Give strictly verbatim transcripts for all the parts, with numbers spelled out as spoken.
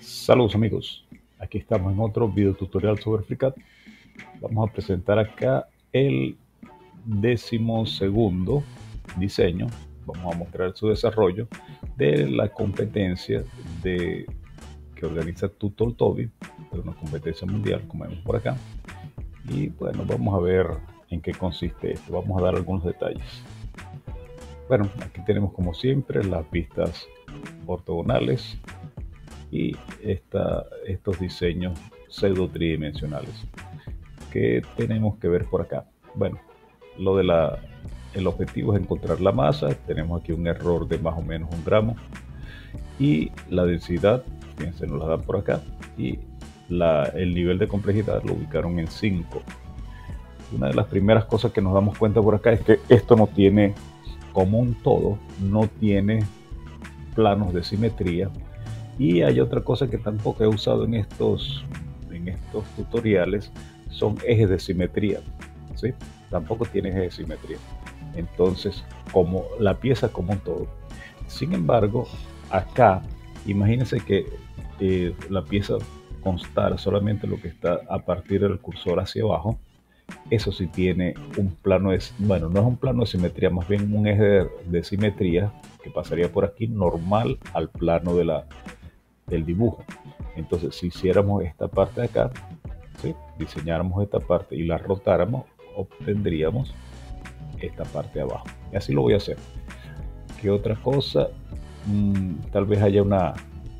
Saludos amigos, aquí estamos en otro video tutorial sobre FreeCAD. Vamos a presentar acá el décimo segundo diseño. Vamos a mostrar su desarrollo de la competencia de, que organiza Tutorial, de una competencia mundial, como vemos por acá. Y bueno, vamos a ver en qué consiste esto. Vamos a dar algunos detalles. Bueno, aquí tenemos como siempre las vistas ortogonales y esta, estos diseños pseudo tridimensionales. ¿Qué tenemos que ver por acá? Bueno, lo de la, el objetivo es encontrar la masa. Tenemos aquí un error de más o menos un gramo y la densidad, fíjense, nos la dan por acá, y la, el nivel de complejidad lo ubicaron en cinco. Una de las primeras cosas que nos damos cuenta por acá es que esto no tiene, como un todo, no tiene planos de simetría. Y hay otra cosa que tampoco he usado en estos, en estos tutoriales, son ejes de simetría, ¿sí? Tampoco tiene ejes de simetría. Entonces, como la pieza como un todo. Sin embargo, acá, imagínense que eh, la pieza constara solamente lo que está a partir del cursor hacia abajo. Eso sí tiene un plano de, bueno, no es un plano de simetría, más bien un eje de, de simetría que pasaría por aquí normal al plano de la del dibujo. Entonces, si hiciéramos esta parte de acá, ¿sí? Diseñáramos esta parte y la rotáramos, obtendríamos esta parte de abajo. Y así lo voy a hacer. ¿Qué otra cosa? Mm, tal vez haya una,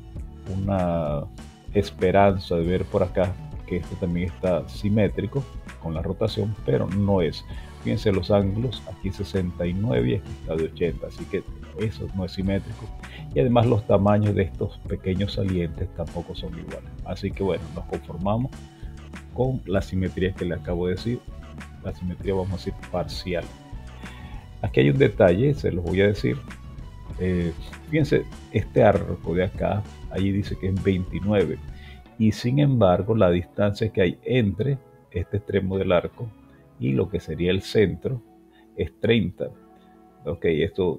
una esperanza de ver por acá que esto también está simétrico con la rotación, pero no es. Fíjense los ángulos, aquí sesenta y nueve y aquí está de ochenta, así que eso no es simétrico. Y además los tamaños de estos pequeños salientes tampoco son iguales. Así que bueno, nos conformamos con la simetría que le acabo de decir. La simetría, vamos a decir, parcial. Aquí hay un detalle, se los voy a decir. Eh, fíjense, este arco de acá, allí dice que es veintinueve. Y sin embargo, la distancia que hay entre este extremo del arco y lo que sería el centro es treinta. Ok, esto,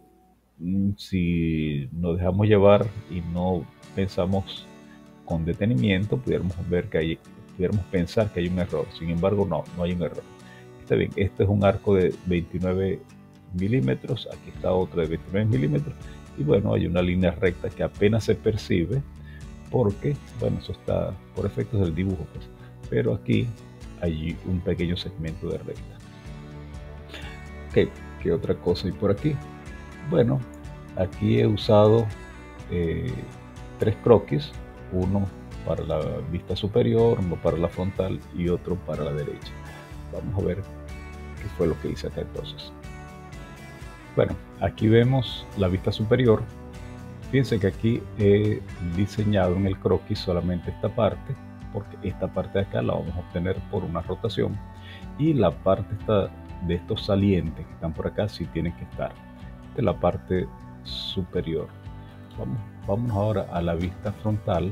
si nos dejamos llevar y no pensamos con detenimiento, pudiéramos ver que hay, pudiéramos pensar que hay un error. Sin embargo, no, no hay un error. Está bien, este es un arco de veintinueve milímetros, aquí está otro de veintinueve milímetros, y bueno, hay una línea recta que apenas se percibe porque, bueno, eso está por efectos del dibujo, pues, pero aquí hay un pequeño segmento de recta. Ok, ¿qué otra cosa hay por aquí? Bueno, aquí he usado eh, tres croquis, uno para la vista superior, uno para la frontal y otro para la derecha. Vamos a ver qué fue lo que hice acá entonces. Bueno, aquí vemos la vista superior. Fíjense que aquí he diseñado en el croquis solamente esta parte, porque esta parte de acá la vamos a obtener por una rotación, y la parte esta de estos salientes que están por acá sí tienen que estar de la parte superior. Vamos, vamos ahora a la vista frontal.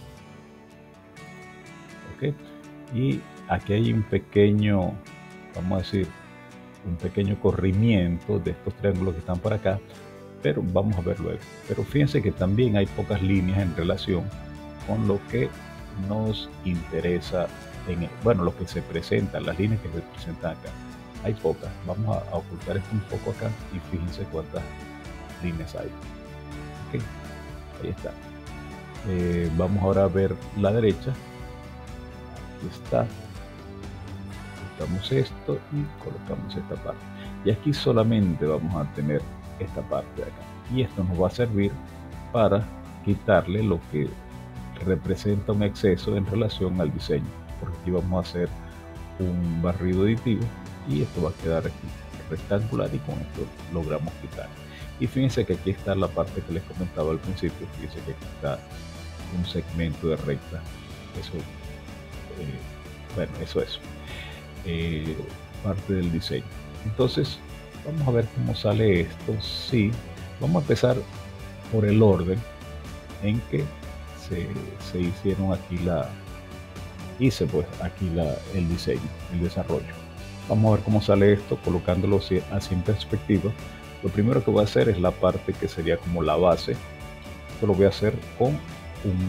¿Okay? Y aquí hay un pequeño, vamos a decir, un pequeño corrimiento de estos triángulos que están por acá, pero vamos a ver luego. Pero fíjense que también hay pocas líneas en relación con lo que nos interesa, en el, bueno, lo que se presenta, las líneas que se presentan acá. Hay pocas. Vamos a, a ocultar esto un poco acá y fíjense cuántas líneas hay. Okay. Ahí está. Eh, vamos ahora a ver la derecha. Aquí está. Colocamos esto y colocamos esta parte. Y aquí solamente vamos a tener esta parte de acá. Y esto nos va a servir para quitarle lo que representa un exceso en relación al diseño. Porque aquí vamos a hacer un barrido aditivo y esto va a quedar aquí rectangular y con esto logramos quitar. Y fíjense que aquí está la parte que les comentaba al principio. Fíjense que aquí está un segmento de recta. Eso, eh, bueno, eso es eh, parte del diseño. Entonces vamos a ver cómo sale esto. Sí, vamos a empezar por el orden en que se, se hicieron aquí la hice pues aquí la, el diseño, el desarrollo. Vamos a ver cómo sale esto colocándolo así en perspectiva. Lo primero que voy a hacer es la parte que sería como la base. Esto lo voy a hacer con un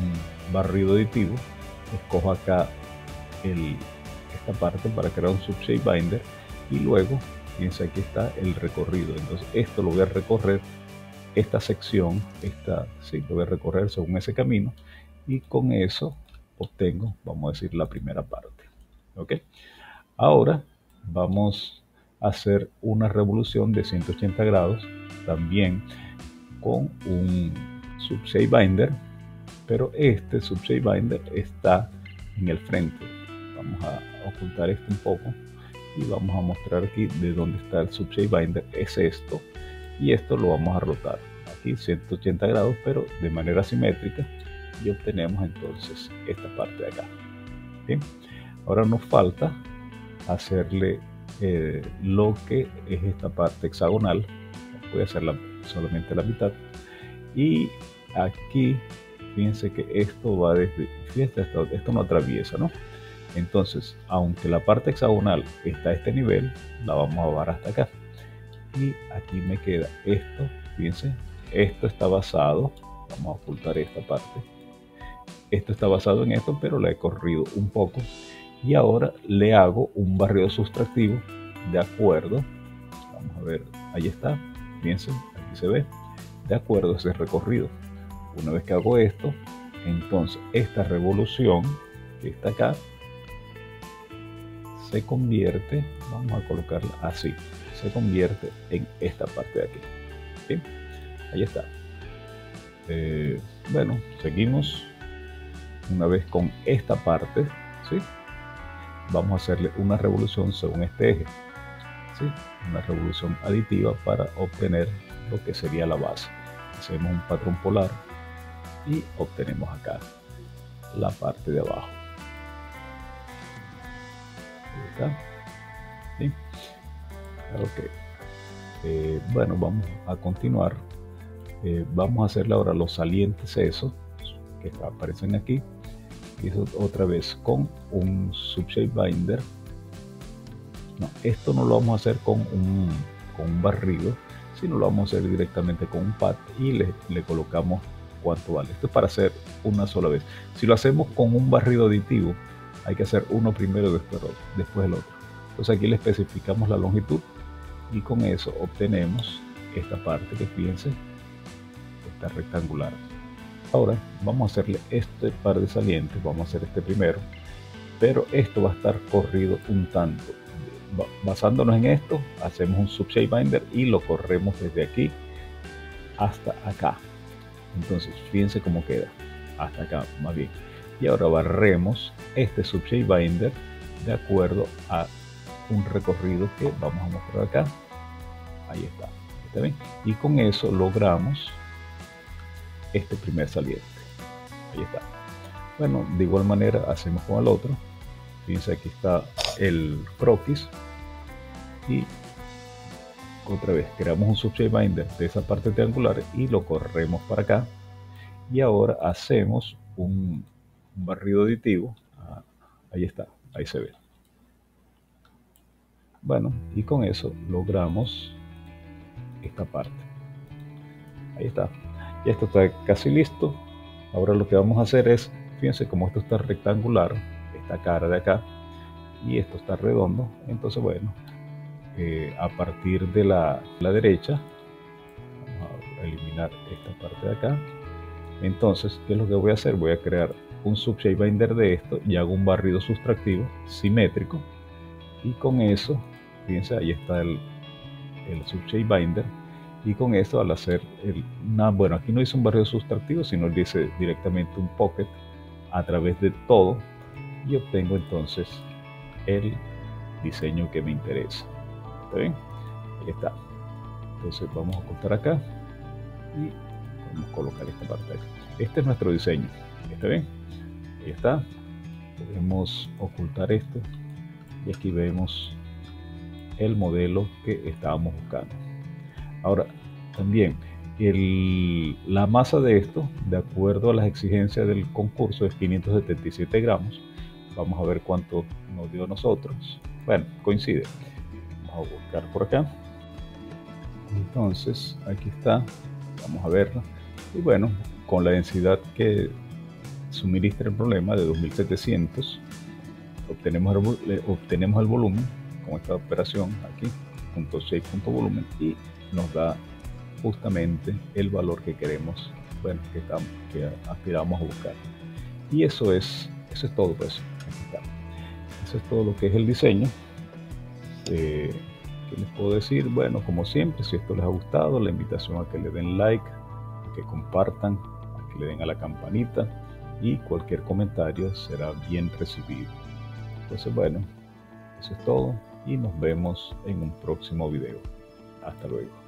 barrido aditivo, escojo acá el, esta parte para crear un subshape binder y luego, fíjense, aquí está el recorrido. Entonces esto lo voy a recorrer, esta sección, esta, sí, lo voy a recorrer según ese camino y con eso obtengo, vamos a decir, la primera parte. ¿Ok? Ahora vamos a hacer una revolución de ciento ochenta grados también con un subshape binder, pero este subshape binder está en el frente. Vamos a ocultar esto un poco y vamos a mostrar aquí de dónde está el subshape binder. Es esto, y esto lo vamos a rotar aquí ciento ochenta grados, pero de manera simétrica, y obtenemos entonces esta parte de acá. Bien, ahora nos falta hacerle eh, lo que es esta parte hexagonal. Voy a hacerla solamente la mitad, y aquí fíjense que esto va desde, fíjense, esto, esto no atraviesa, ¿no? Entonces, aunque la parte hexagonal está a este nivel, la vamos a bajar hasta acá. Y aquí me queda esto, fíjense, esto está basado, vamos a ocultar esta parte, esto está basado en esto, pero la he corrido un poco. Y ahora le hago un barrido sustractivo de acuerdo, vamos a ver, ahí está, fíjense, aquí se ve, de acuerdo a ese recorrido. Una vez que hago esto, entonces esta revolución que está acá se convierte, vamos a colocarla así, se convierte en esta parte de aquí. ¿Bien? Ahí está. Eh, bueno, seguimos una vez con esta parte, ¿sí? Vamos a hacerle una revolución según este eje, ¿sí? Una revolución aditiva para obtener lo que sería la base. Hacemos un patrón polar y obtenemos acá la parte de abajo. Ahí está. ¿Sí? Ok. Eh, bueno, vamos a continuar. Eh, vamos a hacerle ahora los salientes esos que aparecen aquí. Y eso otra vez con un subshape binder. No, esto no lo vamos a hacer con un, con un barrido, sino lo vamos a hacer directamente con un pad y le, le colocamos cuánto vale. Esto es para hacer una sola vez. Si lo hacemos con un barrido aditivo, hay que hacer uno primero, después, después el otro. Entonces aquí le especificamos la longitud y con eso obtenemos esta parte que, fíjense, está rectangular. Ahora vamos a hacerle este par de salientes, vamos a hacer este primero, pero esto va a estar corrido un tanto. Basándonos en esto, hacemos un subshape binder y lo corremos desde aquí hasta acá. Entonces fíjense cómo queda, hasta acá más bien. Y ahora barremos este subshape binder de acuerdo a un recorrido que vamos a mostrar acá. Ahí está, ¿está bien? Y con eso logramos este primer saliente. Ahí está. Bueno, de igual manera hacemos con el otro. Fíjense, aquí está el croquis y otra vez creamos un subshape binder de esa parte triangular y lo corremos para acá. Y ahora hacemos un, un barrido aditivo. Ah, ahí está, ahí se ve. Bueno, y con eso logramos esta parte. Ahí está. Ya esto está casi listo. Ahora lo que vamos a hacer es, fíjense como esto está rectangular, esta cara de acá, y esto está redondo. Entonces, bueno, eh, a partir de la, la derecha, vamos a eliminar esta parte de acá. Entonces, ¿qué es lo que voy a hacer? Voy a crear un subshape binder de esto y hago un barrido sustractivo simétrico. Y con eso, fíjense, ahí está el, el subshape binder. Y con eso, al hacer el, una, bueno, aquí no hice un barrido sustractivo, sino dice directamente un pocket a través de todo, y obtengo entonces el diseño que me interesa. ¿Está bien? Ahí está. Entonces vamos a ocultar acá y vamos a colocar esta parte acá. Este es nuestro diseño. ¿Está bien? Ahí está. Podemos ocultar esto y aquí vemos el modelo que estábamos buscando. Ahora, también el, la masa de esto, de acuerdo a las exigencias del concurso, es quinientos setenta y siete gramos. Vamos a ver cuánto nos dio a nosotros. Bueno, coincide. Vamos a buscar por acá. Entonces, aquí está. Vamos a verlo. Y bueno, con la densidad que suministra el problema de dos mil setecientos, obtenemos el, obtenemos el volumen con esta operación aquí, punto seis punto volumen, y nos da justamente el valor que queremos, bueno, que, estamos, que aspiramos a buscar. Y eso es, eso es todo, pues. Aquí está. Eso es todo lo que es el diseño. Eh, ¿Qué les puedo decir? Bueno, como siempre, si esto les ha gustado, la invitación a que le den like, a que compartan, a que le den a la campanita, y cualquier comentario será bien recibido. Entonces, bueno, eso es todo y nos vemos en un próximo video. Hasta luego.